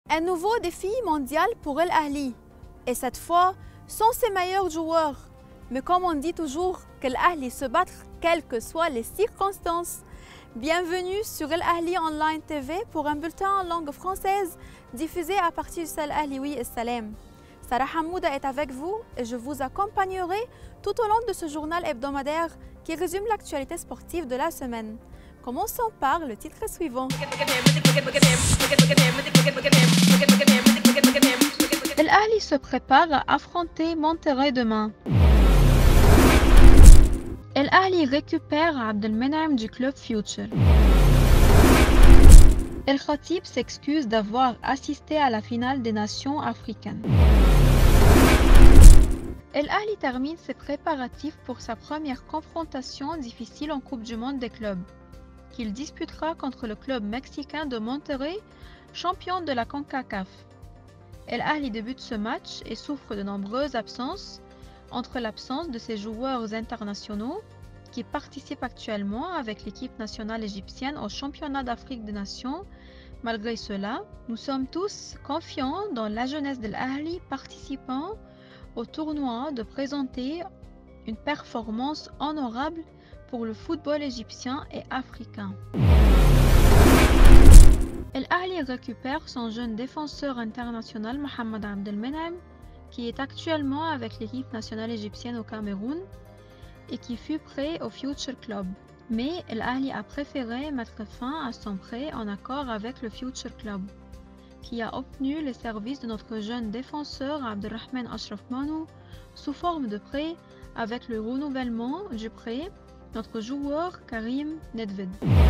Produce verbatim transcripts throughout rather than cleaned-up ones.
Un nouveau défi mondial pour El Ahly. Et cette fois, sans ses meilleurs joueurs. Mais comme on dit toujours, qu'El Ahly se battre quelles que soient les circonstances. Bienvenue sur El Ahly Online T V pour un bulletin en langue française diffusé à partir de El Ahlioui et Salem. Sarah Hamouda est avec vous et je vous accompagnerai tout au long de ce journal hebdomadaire qui résume l'actualité sportive de la semaine. Commençons par le titre suivant. El Ahly se prépare à affronter Monterrey demain. El Ahly récupère Abdelmenem du club Future. El Khatib s'excuse d'avoir assisté à la finale des nations africaines. El Ahly termine ses préparatifs pour sa première confrontation difficile en Coupe du Monde des clubs, qu'il disputera contre le club mexicain de Monterrey, champion de la CONCACAF. El Ahly débute ce match et souffre de nombreuses absences, entre l'absence de ses joueurs internationaux qui participent actuellement avec l'équipe nationale égyptienne au championnat d'Afrique des Nations. Malgré cela, nous sommes tous confiants dans la jeunesse d'El Ahly participant au tournoi de présenter une performance honorable pour le football égyptien et africain. El Ahly récupère son jeune défenseur international Mohamed Abdelmenem, qui est actuellement avec l'équipe nationale égyptienne au Cameroun et qui fut prêt au Future Club. Mais El Ahly a préféré mettre fin à son prêt en accord avec le Future Club, qui a obtenu les services de notre jeune défenseur Abdelrahman Ashraf Manou sous forme de prêt avec le renouvellement du prêt notre joueur Karim Nedved.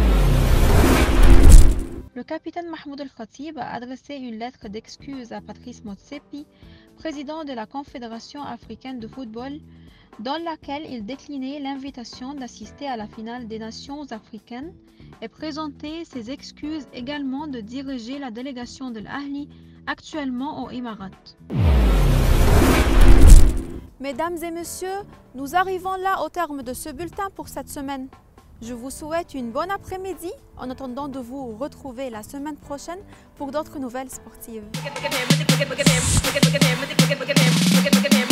Le capitaine Mahmoud El Khatib a adressé une lettre d'excuse à Patrice Motsepi, président de la Confédération africaine de football, dans laquelle il déclinait l'invitation d'assister à la finale des nations africaines et présentait ses excuses également de diriger la délégation de l'Ahly actuellement aux Émirats. Mesdames et messieurs, nous arrivons là au terme de ce bulletin pour cette semaine. Je vous souhaite une bonne après-midi en attendant de vous retrouver la semaine prochaine pour d'autres nouvelles sportives.